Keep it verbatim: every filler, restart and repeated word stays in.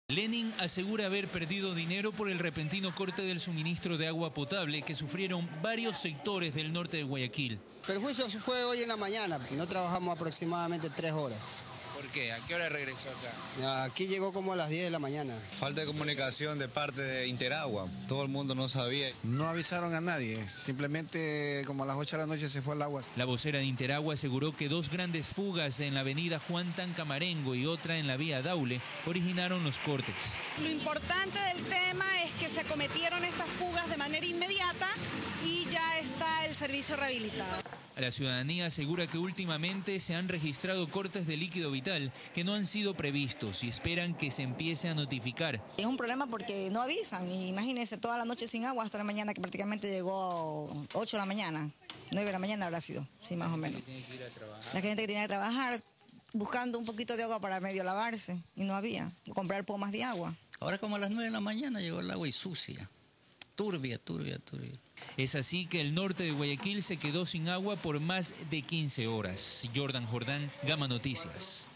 Lenin asegura haber perdido dinero por el repentino corte del suministro de agua potable que sufrieron varios sectores del norte de Guayaquil. El perjuicio fue hoy en la mañana, no trabajamos aproximadamente tres horas. ¿Por qué? ¿A qué hora regresó acá? Aquí llegó como a las diez de la mañana. Falta de comunicación de parte de Interagua, todo el mundo no sabía. No avisaron a nadie, simplemente como a las ocho de la noche se fue el agua. La vocera de Interagua aseguró que dos grandes fugas en la avenida Juan Tancamarengo y otra en la vía Daule originaron los cortes. Lo importante del tema es que se cometieron estas fugas de manera inmediata y ya está el servicio rehabilitado. La ciudadanía asegura que últimamente se han registrado cortes de líquido vital que no han sido previstos y esperan que se empiece a notificar. Es un problema porque no avisan. Imagínense toda la noche sin agua hasta la mañana, que prácticamente llegó ocho de la mañana, nueve de la mañana habrá sido, sí, más o menos. La gente que tenía que trabajar buscando un poquito de agua para medio lavarse y no había, comprar pomas de agua. Ahora como a las nueve de la mañana llegó el agua y sucia, turbia, turbia, turbia. Es así que el norte de Guayaquil se quedó sin agua por más de quince horas. Jordan Jordán, Gama Noticias.